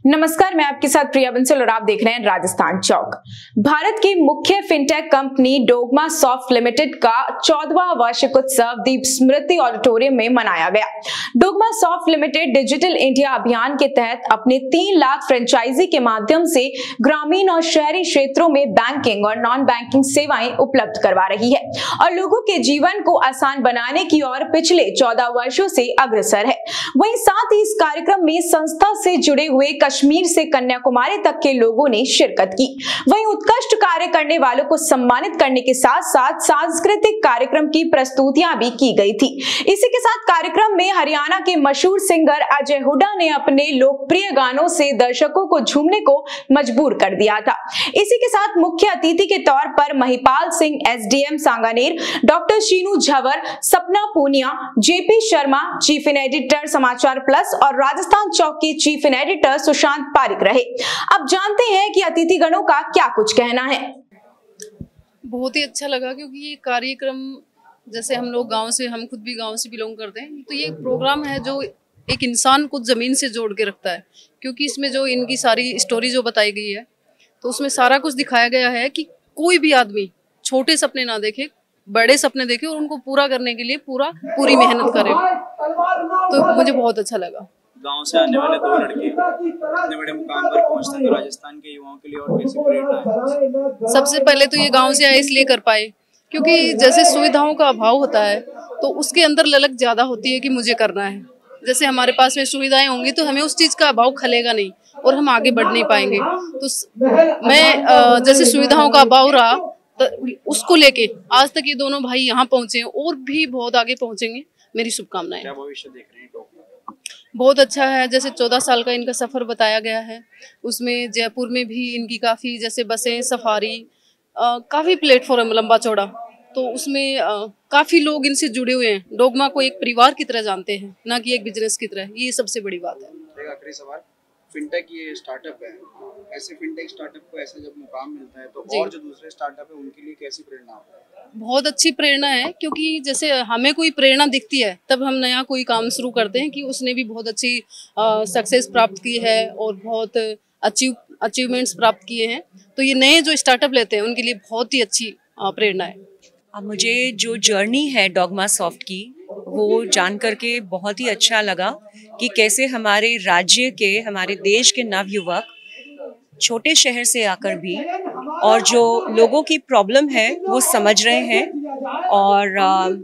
नमस्कार, मैं आपके साथ प्रिया बंसल और आप देख रहे हैं राजस्थान चौक। भारत की मुख्य fintech company Dogma Soft limited का 14वां वार्षिक उत्सव दीप स्मृति ऑडिटोरियम में मनाया गया। Dogma Soft limited digital India अभियान के तहत अपने 3 लाख फ्रेंचाइजी के माध्यम से ग्रामीण और शहरी क्षेत्रों में बैंकिंग और नॉन बैंकिंग सेवाएं उपलब्ध करवा रही है और लोगों के जीवन को आसान बनाने की ओर पिछले 14 वर्षों से अग्रसर है। वहीं साथ ही इस कार्यक्रम में संस्था से जुड़े हुए कश्मीर से कन्याकुमारी तक के लोगों ने शिरकत की। वहीं उत्कृष्ट कार्य करने वालों को सम्मानित करने के साथ साथ सांस्कृतिक कार्यक्रम की प्रस्तुतियां भी की गई थी। इसी के साथ कार्यक्रम में हरियाणा के मशहूर सिंगर अजय हुड्डा ने अपने लोकप्रिय गानों से दर्शकों को झूमने को मजबूर कर दिया था। इसी के साथ मुख्य अतिथि के तौर पर Mahipal Singh SDM Sanganer, doctor Sheenu Jhawar, Sapna Punia, JP Sharma chief in editor Samachar plus और राजस्थान चौक के chief in editor Sushant Pareek रहे। अब जानते हैं कि अतिथि गणों का क्या कुछ कहना है। बहुत ही अच्छा लगा क्योंकि ये कार्यक्रम जैसे हम लोग गांव से, हम खुद भी गांव से बिलोंग करते हैं, तो ये प्रोग्राम है जो एक इंसान को जमीन से जोड़ के रखता है। क्योंकि इसमें जो इनकी सारी स्टोरी जो बताई गई है तो उसमें सारा कुछ दिखाया गया है कि कोई भी आदमी छोटे सपने ना देखे, बड़े सपने देखे और उनको पूरा करने के लिए पूरी मेहनत करे। तो मुझे बहुत अच्छा लगा। गांव से आने वाले 2 लड़के इतने बड़े मुकाम पर पहुंचते हैं तो राजस्थान के युवाओं के लिए और कैसी प्रेरणा है? सबसे पहले तो ये गांव से आए इसलिए कर पाए क्योंकि जैसे सुविधाओं का अभाव होता है तो उसके अंदर ललक ज्यादा होती है कि मुझे करना है। जैसे हमारे पास में सुविधाएं होंगी तो हमें उस चीज का अभाव खलेगा नहीं और हम आगे बढ़ नहीं पाएंगे। तो मैं जैसे सुविधाओं का अभाव रहा तो उसको लेके आज तक ये दोनों भाई यहाँ पहुंचे और भी बहुत आगे पहुंचेंगे। मेरी शुभकामनाएं। क्या भविष्य देख रहे हैं? बहुत अच्छा है। जैसे 14 साल का इनका सफर बताया गया है, उसमें जयपुर में भी इनकी काफी जैसे बसें, सफारी, काफी प्लेटफॉर्म लंबा चौड़ा, तो उसमें काफी लोग इनसे जुड़े हुए हैं। डोगमा को एक परिवार की तरह जानते हैं, ना कि एक बिजनेस की तरह। ये सबसे बड़ी बात है। एक आखिरी सवाल, फिनटेक ये स्टार्टअप है, ऐसे फिनटेक स्टार्टअप को ऐसा जब मुकाम मिलता है तो और जो दूसरे स्टार्टअप है उनके लिए कैसी प्रेरणा होती है? बहुत अच्छी प्रेरणा है क्योंकि जैसे हमें कोई प्रेरणा दिखती है तब हम नया कोई काम शुरू करते हैं कि उसने भी बहुत अच्छी सक्सेस प्राप्त की है और बहुत अचीवमेंट्स प्राप्त किए हैं। तो ये नए जो स्टार्टअप लेते हैं उनके लिए बहुत ही अच्छी प्रेरणा है। अब मुझे जो जर्नी है डोगमा सॉफ्ट की वो जान करके बहुत ही अच्छा लगा कि कैसे हमारे राज्य के, हमारे देश के नवयुवक छोटे शहर से आकर भी और जो लोगों की प्रॉब्लम है वो समझ रहे हैं और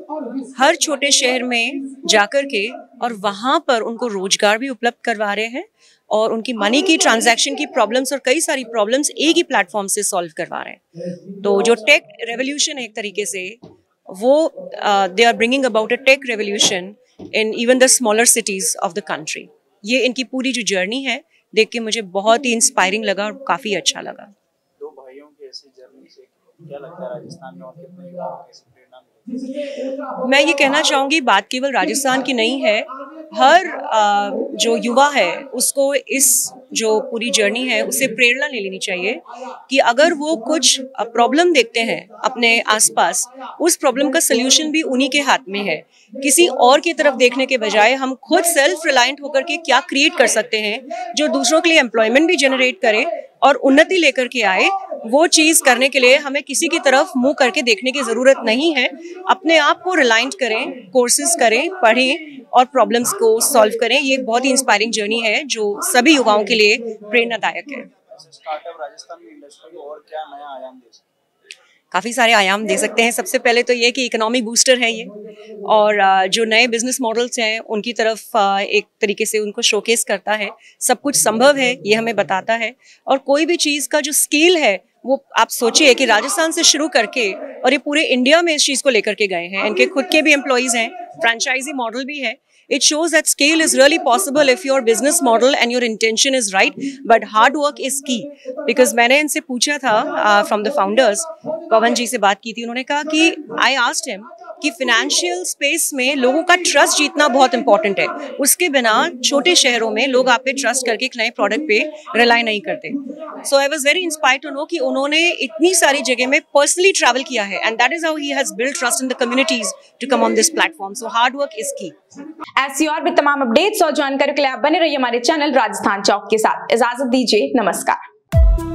हर छोटे शहर में जाकर के और वहाँ पर उनको रोजगार भी उपलब्ध करवा रहे हैं और उनकी मनी की ट्रांजैक्शन की प्रॉब्लम्स और कई सारी प्रॉब्लम्स एक ही प्लेटफॉर्म से सॉल्व करवा रहे हैं। तो जो टेक रेवोल्यूशन है एक तरीके से वो they are bringing about a tech revolution in even the smaller cities of the country. ये इनकी पूरी जो जर्नी है देख के मुझे बहुत ही इंस्पायरिंग लगा और काफी अच्छा लगा। 2 भाइयों की ऐसी जर्नी से क्या लगता है राजस्थान में और कितने युवाओं को कैसी प्रेरणा मिलेगी? मैं ये कहना चाहूंगी बात केवल राजस्थान की नहीं है, हर जो युवा है उसको इस जो पूरी जर्नी है उससे प्रेरणा ले लेनी चाहिए कि अगर वो कुछ प्रॉब्लम देखते हैं अपने आसपास, उस प्रॉब्लम का सल्यूशन भी उन्हीं के हाथ में है। किसी और की तरफ देखने के बजाय हम खुद सेल्फ रिलायंट होकर के क्या क्रिएट कर सकते हैं जो दूसरों के लिए एम्प्लॉयमेंट भी जनरेट करे और उन्नति लेकर के आए। वो चीज़ करने के लिए हमें किसी की तरफ मुंह करके देखने की ज़रूरत नहीं है। अपने आप को रिलायंट करें, कोर्सेज करें, पढ़ें और प्रॉब्लम्स को सॉल्व करें। ये बहुत ही इंस्पायरिंग जर्नी है जो सभी युवाओं के लिए प्रेरणादायक है। स्टार्टअप राजस्थान में इंडस्ट्री को और क्या नया आयाम दे सकते हैं? काफ़ी सारे आयाम दे सकते हैं। सबसे पहले तो ये कि इकोनॉमी बूस्टर है ये और जो नए बिजनेस मॉडल्स हैं उनकी तरफ एक तरीके से उनको शोकेस करता है। सब कुछ संभव है ये हमें बताता है और कोई भी चीज़ का जो स्केल है वो आप सोचिए कि राजस्थान से शुरू करके और ये पूरे इंडिया में इस चीज़ को लेकर के गए हैं। इनके खुद के भी एम्प्लॉयज़ हैं, फ्रेंचाइजी मॉडल भी है। It shows that scale is really possible if your business model and your intention is right, but hard work is key. Because मैंने इनसे पूछा था from the founders, पवन जी से बात की थी, उन्होंने कहा कि I asked him कि फाइनेंशियल स्पेस में लोगों का ट्रस्ट जीतना बहुत इंपॉर्टेंट है। उसके बिना छोटे शहरों में लोग आप पे ट्रस्ट करके एक नए प्रोडक्ट पे रिलाई नहीं करते। So I was very inspired to know कि उन्होंने इतनी सारी जगह में पर्सनली ट्रैवल किया है, and that is how he has built trust in the communities to come on this platform. So hard work is key. ऐसी और भी तमाम अपडेट्स और जानकारी के लिए आप बने रहिए हमारे चैनल राजस्थान चौक के साथ। इजाजत दीजिए, नमस्कार।